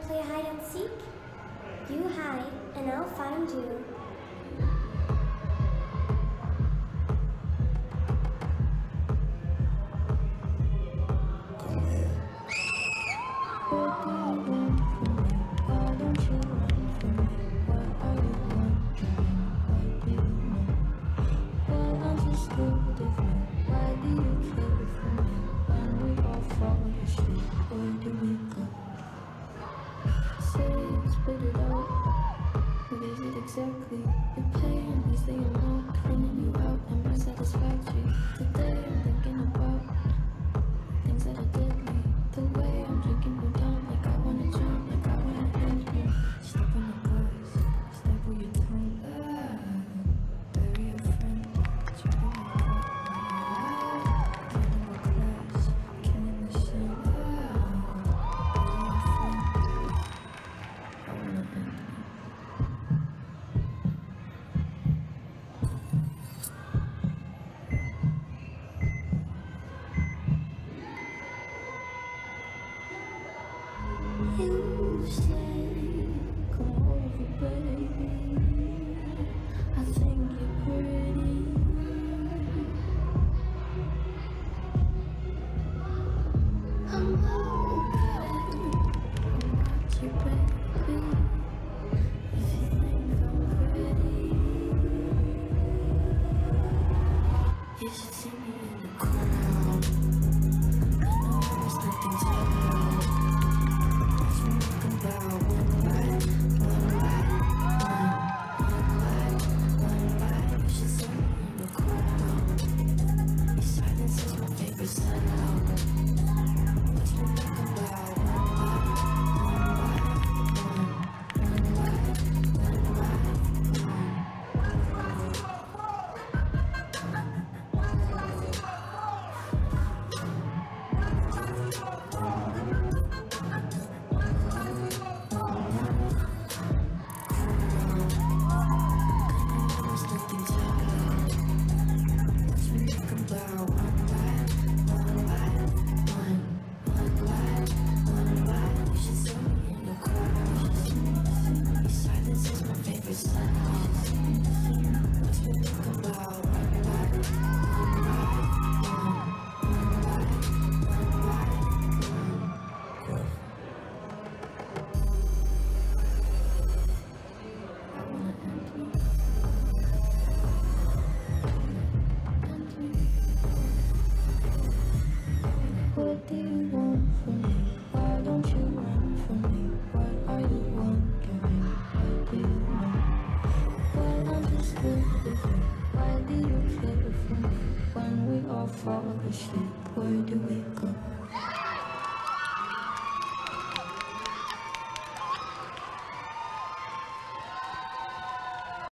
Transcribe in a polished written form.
play hide and seek? You hide, and I'll find you. Come here. What do you want from me? Why don't you run from me? What are you wondering? What do you know? Why aren't you scared of me? Why do you care for me? When we all fall asleep, where do we go? Say it, spit it out. What is it exactly? The pain is the amount cleaning you out and my satisfaction. Today I'm thinking about things that are deadly. The way I'm drinking you down, like I wanna jump, like I wanna end you. Step on the glass, step with your tongue. Bury a friend, try to make up. Killing the class, killing the sun. Bury a friend, I wanna end you. You say, come over, baby. I think you're pretty. I'm okay. I'm not your baby. If you think I'm pretty, you should see me in the crowd. I know there's nothing to about. What do you want from me? Why don't you run from me? What are you wondering? What do you know? Why aren't you scared of me? Why do you care for me? When we all fall asleep, where do we go?